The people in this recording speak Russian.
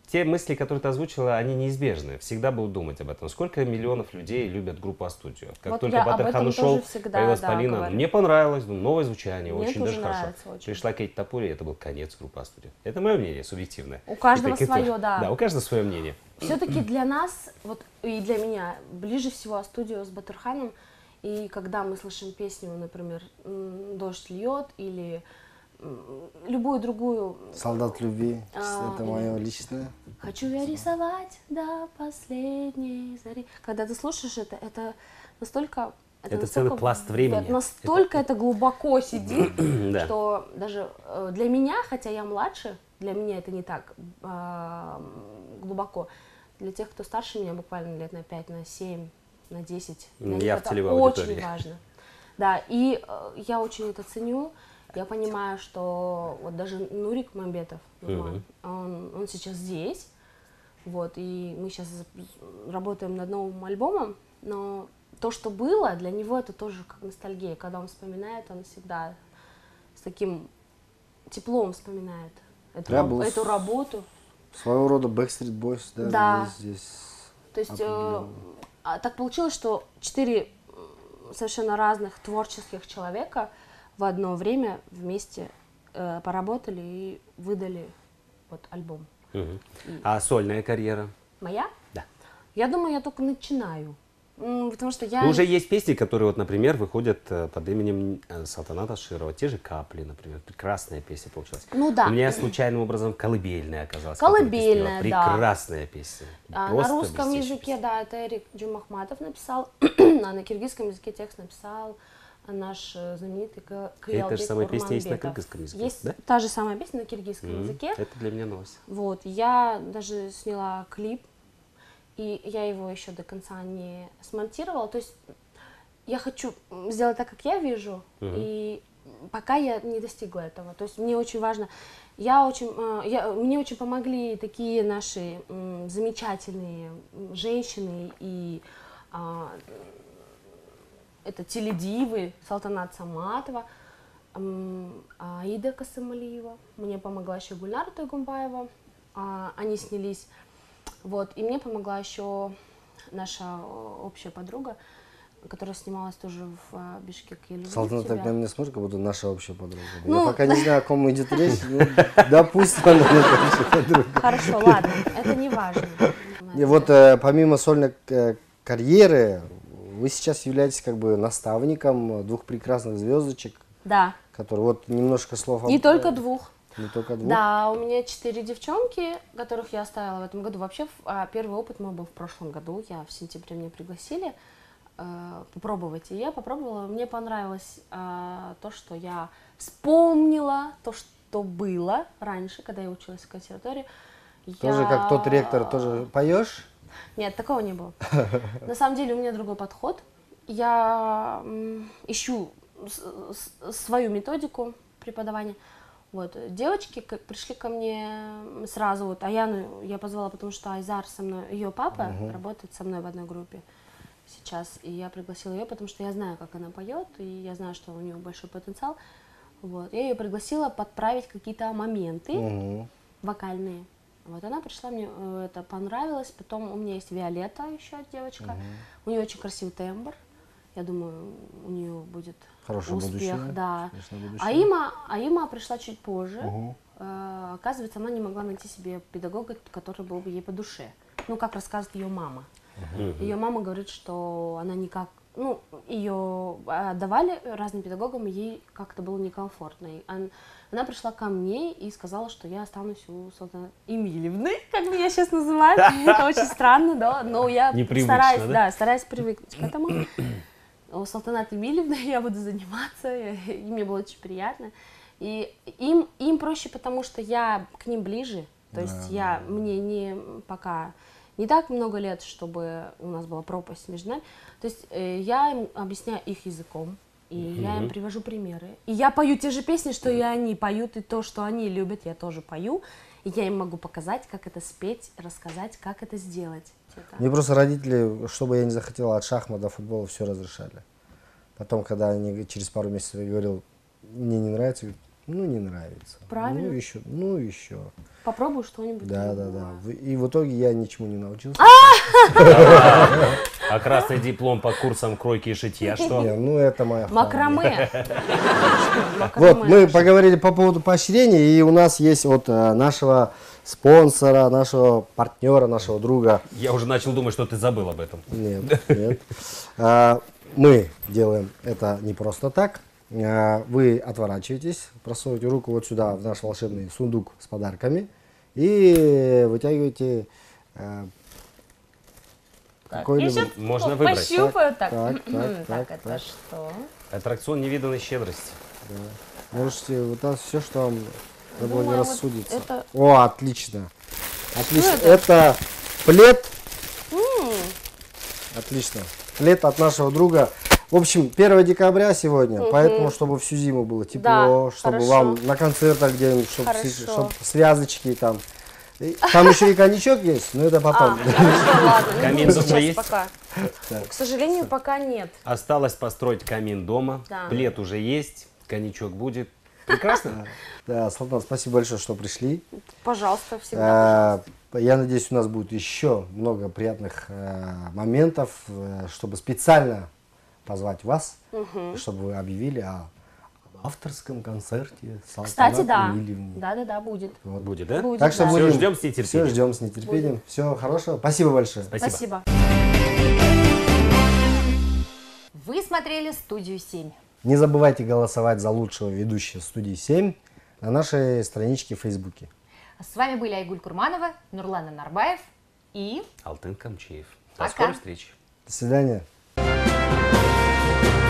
те мысли, которые ты озвучила, они неизбежны. Всегда будут думать об этом. Сколько миллионов людей любят группу А-студио? Как Вот только я об Баттерхан этом ушел, тоже всегда, появилась да, Полина. говорю. Мне понравилось, думаю, новое звучание, Мне очень тоже даже хорошо. нравится очень. Пришла Кейт Топури, это был конец группы А-студио. Это мое мнение, субъективное. У каждого И так это- свое, да. Да, у каждого свое мнение. Все-таки для нас, вот и для меня, ближе всего А-студио с Батырханом. И когда мы слышим песню, например, «Дождь льет» или любую другую. Солдат любви, это или мое личное. «Хочу я рисовать до последней зари». Когда ты слушаешь это настолько... Это целый пласт времени. Настолько это глубоко сидит, Да. что даже для меня, хотя я младше, для меня это не так глубоко. Для тех, кто старше меня, буквально лет на 5, на 7, на 10, для них Я в это целевой очень аудитории. важно. Да, и я очень это ценю. Я понимаю, что вот даже Нурик Мамбетов, он сейчас здесь, вот, и мы сейчас работаем над новым альбомом, но то, что было, для него это тоже как ностальгия. Когда он вспоминает, он всегда с таким теплом вспоминает эту работу. Своего рода Backstreet Boys, да, Да. здесь. То есть определенно. так получилось, что 4 совершенно разных творческих человека в одно время вместе поработали и выдали вот альбом. А сольная карьера? Моя? Да. Я думаю, я только начинаю. Потому что я... Ну, уже есть песни, которые, вот, например, выходят под именем Салтаната Широва. Те же «Капли», например. Прекрасная песня получилась. Ну да. У меня случайным образом «Колыбельная» оказалась. которую ты «Колыбельная», спела. да. Прекрасная песня. На Просто русском блестящая языке, песня. да, это Эрик Джумахматов написал, а на киргизском языке текст написал наш знаменитый Кыялбек Эта же самая песня есть на Урманбетов. кыргызском языке, Есть да? та же самая песня на киргизском языке. Это для меня новость. Вот, я даже сняла клип, и я его еще до конца не смонтировала. То есть я хочу сделать так, как я вижу, и пока я не достигла этого. То есть мне очень важно, мне очень помогли такие наши замечательные женщины и это теледивы Салтанат Саматова, Аида Касымалиева, мне помогла еще Гульнара Тойгумбаева, они снялись. Вот, и мне помогла еще наша общая подруга, которая снималась тоже в «Бишкек». Я люблю Салтанат тебя. так на меня смотрит, как будто наша общая подруга. Ну, Я пока не знаю, о ком идет речь, но допустим, она наша общая подруга. Хорошо, ладно, это не важно. И вот помимо сольной карьеры, вы сейчас являетесь как бы наставником двух прекрасных звездочек, Да, которые вот немножко слов... не только двух. Не только двух? Да, у меня 4 девчонки, которых я оставила в этом году. Вообще, первый опыт мой был в прошлом году. В сентябре меня пригласили попробовать. И я попробовала. Мне понравилось то, что я вспомнила, то, что было раньше, когда я училась в консерватории. Тоже как тот ректор, тоже поешь? Нет, такого не было. На самом деле у меня другой подход. Я ищу свою методику преподавания. Вот. Девочки пришли ко мне сразу, вот Аяну я позвала, потому что Айзар со мной, ее папа работает со мной в одной группе сейчас, и я пригласила ее, потому что я знаю, как она поет, и я знаю, что у нее большой потенциал. Вот. Я ее пригласила подправить какие-то моменты вокальные. Вот она пришла, мне это понравилось. Потом у меня есть Виолетта, еще девочка. У нее очень красивый тембр. Я думаю, у нее будет Хорошее успех, будущее, да. будущее. Аима пришла чуть позже. Оказывается, она не могла найти себе педагога, который был бы ей по душе. Ну, как рассказывает ее мама. Ее мама говорит, что она никак, ну, ее отдавали разным педагогам, и ей как-то было некомфортно. И она пришла ко мне и сказала, что я останусь у Салтанаты Эмильевны, как меня сейчас называют. Это очень странно, да, но я стараюсь, да, стараюсь привыкнуть к этому. У Салтанаты Эмильевны я буду заниматься, и мне было очень приятно. И им проще, потому что я к ним ближе, то есть мне пока не так много лет, чтобы у нас была пропасть между нами. То есть я им объясняю их языком, и я им привожу примеры. И я пою те же песни, что и они поют, и то, что они любят, я тоже пою. И я им могу показать, как это спеть, рассказать, как это сделать. Мне просто родители, что бы я не захотела, от шахмат до футбола все разрешали. Потом, когда они через пару месяцев я говорил, мне не нравится, ну не нравится. Правильно. Ну еще. Попробую что-нибудь. Да. И в итоге я ничему не научился. А красный диплом по курсам кройки и шитья, что? Не, ну это моя хобби. Макраме. Вот, мы поговорили по поводу поощрения, и у нас есть от нашего спонсора, нашего партнера, нашего друга. Я уже начал думать, что ты забыл об этом. Нет. Мы делаем это не просто так. Вы отворачиваетесь, просовываете руку вот сюда, в наш волшебный сундук с подарками, и вытягиваете какой-либо... Можно выбрать. Пощупаю так. Так, Это что? Аттракцион невиданной щедрости. Можете вот это все, что вам на Думаю, не вот рассудится. это- О, отлично. Отлично. Это плед. Отлично. Плед от нашего друга. В общем, 1 декабря сегодня, поэтому, чтобы всю зиму было тепло, Да, чтобы хорошо. вам на концертах где-нибудь, чтобы Хорошо. связочки там. И там еще и коньячок есть, но это потом. Хорошо, ладно. Камин Ну, дома сейчас есть? пока. К сожалению, пока нет. Осталось построить камин дома. Да. Плед уже есть, коньячок будет. Прекрасно. Да, Салтан, спасибо большое, что пришли. Пожалуйста, всегда. Я надеюсь, у нас будет еще много приятных моментов, чтобы специально позвать вас, чтобы вы объявили о авторском концерте Кстати, Салтанат да. Эмильевны. Да, будет. Вот. Будет, да? Будет, Так что да. Всё, будем ждем с нетерпением. Все ждем с нетерпением. Всего хорошего. Спасибо большое. Спасибо. Спасибо. Вы смотрели «Студию 7». Не забывайте голосовать за лучшего ведущего студии 7 на нашей страничке в Фейсбуке. С вами были Айгуль Курманова, Нурлан Нарбаев и... Алтын Камчеев. До Пока. скорой встречи. До свидания.